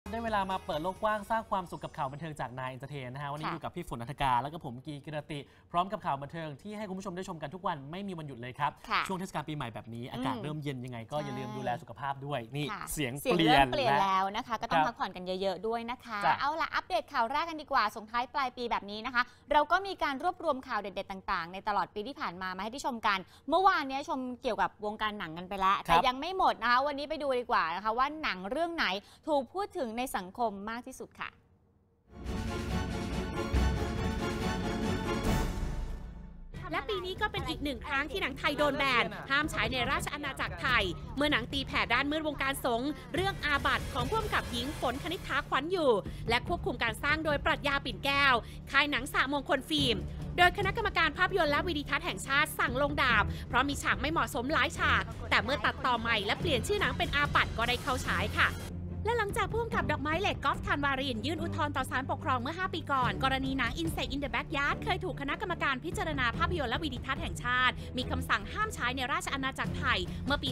ได้เวลามาเปิดโลกกว้างสร้างความสุขกับข่าวบันเทิงจากนายเอนเตอร์เทนนะฮะวันนี้อยู่กับพี่ฝนณัฐการแล้วก็ผมกีกิรติพร้อมกับข่าวบันเทิงที่ให้คุณผู้ชมได้ชมกันทุกวันไม่มีวันหยุดเลยครับช่วงเทศกาลปีใหม่แบบนี้อากาศเริ่มเย็นยังไงก็อย่าลืมดูแลสุขภาพด้วยนี่เสียงเปลี่ยนแล้วนะคะก็ต้องพักผ่อนกันเยอะๆด้วยนะคะเอาล่ะอัปเดตข่าวแรกกันดีกว่าส่งท้ายปลายปีแบบนี้นะคะเราก็มีการรวบรวมข่าวเด็ดๆต่างๆในตลอดปีที่ผ่านมาให้ที่ชมกันเมื่อวานนี้ชมเกี่ยวกับวงการหนังกันไปแล้วแต่ยังไม่หมดนะคะวันนี้ไปดูดีกว่านะคะว่าหนังเรื่องไหนถูกพูดถึงในสังคมมากที่สุดค่ะและปีนี้ก็เป็นอีกหนึ่งครั้งที่หนังไทยโดนแบนห้ามฉายในราชอาณาจักรไทยเมื่อหนังตีแผ่ด้านมืดวงการสงฆ์เรื่องอาบัติของผู้กำกับหญิงฝนคณิษฐาขวัญอยู่และควบคุมการสร้างโดยปรัชญาปิ่นแก้วค่ายหนังสะมงคลฟิล์มโดยคณะกรรมการภาพยนตร์และวิดีทัศน์แห่งชาติสั่งลงดาบเพราะมีฉากไม่เหมาะสมหลายฉากแต่เมื่อตัดต่อใหม่และเปลี่ยนชื่อหนังเป็นอาบัติก็ได้เข้าฉายค่ะและหลังจากผู้กำกับดอกไม้เหล็กกอล์ฟธันวารินยื่นอุทธรณ์ต่อศาลปกครองเมื่อ5ปีก่อนกรณีหนัง Insect in the Backyard เคยถูกคณะกรรมการพิจารณาภาพยนตร์และวิดีทัศน์แห่งชาติมีคำสั่งห้ามฉายในราชอาณาจักรไทยเมื่อปี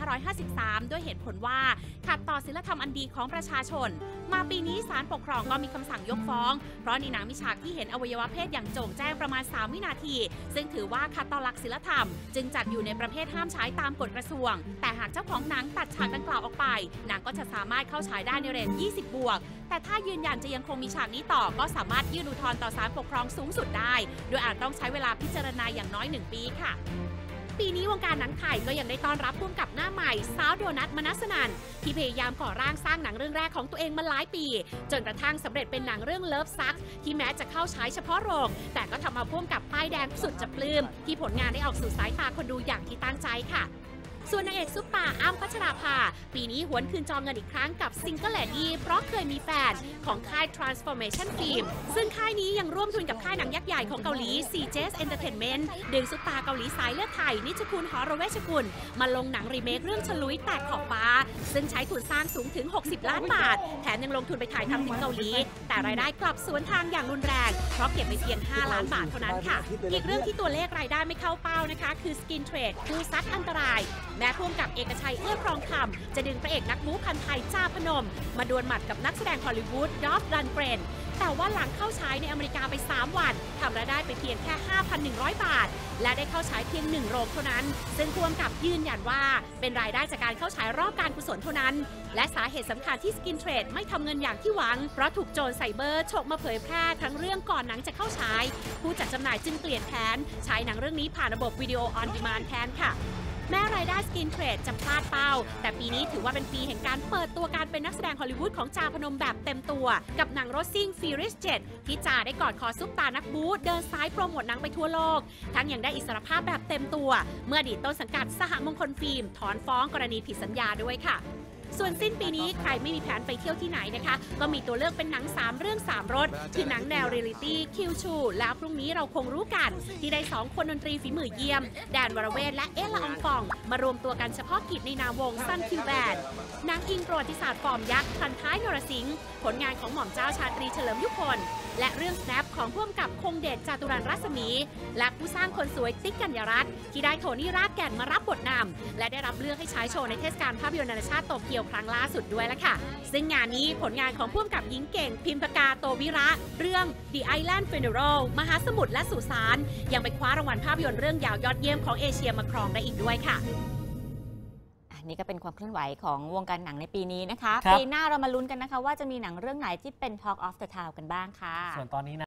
2553 ด้วยเหตุผลว่าขัดต่อศีลธรรมอันดีของประชาชนมาปีนี้ศาลปกครองก็มีคำสั่งยกฟ้องเพราะในหนังมีฉากที่เห็นอวัยวะเพศอย่างโจ่งแจ้งประมาณ3วินาทีซึ่งถือว่าขัดต่อหลักศีลธรรมจึงจัดอยู่ในประเภทห้ามฉายตามกฎกระทรวงแต่หากเจ้าของหนังตัดฉากดังกล่าวออกไปหนังก็จะสามารถเข้าฉายได้ในเรน20 บวกแต่ถ้ายืนยันจะยังคงมีฉากนี้ต่อก็สามารถยื่นอุทธรณ์ต่อศาลปกครองสูงสุดได้โดยอาจต้องใช้เวลาพิจารณาอย่างน้อย1 ปีค่ะปีนี้วงการหนังไทยก็ยังได้ต้อนรับผู้กำกับหน้าใหม่สาวโดนัท มนัสนันท์ที่พยายามก่อร่างสร้างหนังเรื่องแรกของตัวเองมาหลายปีจนกระทั่งสำเร็จเป็นหนังเรื่องเลิฟซักที่แม้จะเข้าฉายเฉพาะโรงแต่ก็ทำเอาผู้กำกับป้ายแดงสุดจะปลื้มที่ผลงานได้ออกสู่สายตาคนดูอย่างที่ตั้งใจค่ะส่วนนางเอกซุปตาอ้ำพัชราภาปีนี้หวนคืนจองเงินอีกครั้งกับซิงเกิลแลดี้เพราะเคยมีแฟนของค่าย Transformation Film ซึ่งค่ายนี้ยังร่วมทุนกับค่ายหนังยักษ์ใหญ่ของเกาหลี CJ Entertainment ดึงซุปตาเกาหลีสายเลือดไทยนิชคุณ หรเวชกุลมาลงหนังรีเมคเรื่องฉลุยแตกขอบฟ้าซึ่งใช้ทุนสร้างสูงถึง60 ล้านบาทแถมยังลงทุนไปถ่ายทำถึงเกาหลีแต่รายได้กลับสวนทางอย่างรุนแรงเพราะเก็บไปเพียง5 ล้านบาทเท่านั้นค่ะอีกเรื่องที่ตัวเลขรายได้ไม่เข้าเป้านะคะคือ Skin Trade ผู้ซัดอันตรายแม้ผู้กำกับเอกชัยเอื้อครองคำจะดึงพระเอกนักบู๊พันไทยจ้าพนมมาดวลหมัดกับนักแสดงฮอลลีวูดดอล์ฟ ลันเกรนแต่ว่าหลังเข้าฉายในอเมริกาไป3 วันทำรายได้ไปเพียงแค่ 5,100 บาทและได้เข้าฉายเพียง1 โรงเท่านั้นซึ่งผู้กำกับยืนยันว่าเป็นรายได้จากการเข้าฉายรอบการกุศลเท่านั้นและสาเหตุสำคัญที่ Skin Trade ไม่ทำเงินอย่างที่หวังเพราะถูกโจรไซเบอร์ฉกมาเผยแพร่ทั้งเรื่องก่อนหนังจะเข้าฉายผู้จัดจำหน่ายจึงเปลี่ยนแผนฉายหนังเรื่องนี้ผ่านระบบวิดีโอออนดีมานด์แทนค่ะแม้รายได้ Skin Trade จะพลาดเป้าแต่ปีนี้ถือว่าเป็นปีแห่งการเปิดตัวการเป็นนักแสดงฮอลลีวูดของจาพนมแบบเต็มตัวกับหนัง Rosing Furious 7 ที่จาได้กอดคอซุปตานักบู๊เดินซ้ายโปรโมทหนังไปทั่วโลกทั้งยังได้อิสรภาพแบบเต็มตัวเมื่ออดีตต้นสังกัดสหมงคลฟิล์มถอนฟ้องกรณีผิดสัญญาด้วยค่ะส่วนสิ้นปีนี้ใครไม่มีแผนไปเที่ยวที่ไหนนะคะก็มีตัวเลือกเป็นหนัง3 เรื่อง 3 รสคือหนังแนวเรียลลิตี้คิวชูแล้วพรุ่งนี้เราคงรู้กันที่ได้2 คนดนตรีฝีมือเยี่ยมแดนวรเวทและเอละอองฟองมารวมตัวกันเฉพาะกิจในนามวงซันคิวแบนด์หนังอิงประวัติศาสตร์ฟอร์มยักษ์พันท้ายนรสิงห์ผลงานของหม่อมเจ้าชาตรีเฉลิมยุคลและเรื่อง Snap ของผู้กำกับคงเดชจาตุรันรัศมีและผู้สร้างคนสวยติ๊กกัญญารัตน์ที่ได้โทนี่รากแก่นมารับบทนำและได้รับเลือกให้ฉายโชว์ในเทศกาลภาพยนตร์นานาชาติโตเกียวครั้งล่าสุดด้วยละค่ะซึ่งงานนี้ผลงานของผู้กำกับหญิงเก่งพิมพกาโตวิระเรื่อง The Island Funeral มหาสมุทรและสุสานยังไปคว้ารางวัลภาพยนตร์เรื่องยาวยอดเยี่ยมของเอเชียมาครองได้อีกด้วยค่ะนี่ก็เป็นความเคลื่อนไหวของวงการหนังในปีนี้นะคะปีหน้าเรามาลุ้นกันนะคะว่าจะมีหนังเรื่องไหนที่เป็น Talk of the Town กันบ้างค่ะส่วนตอนนี้นะ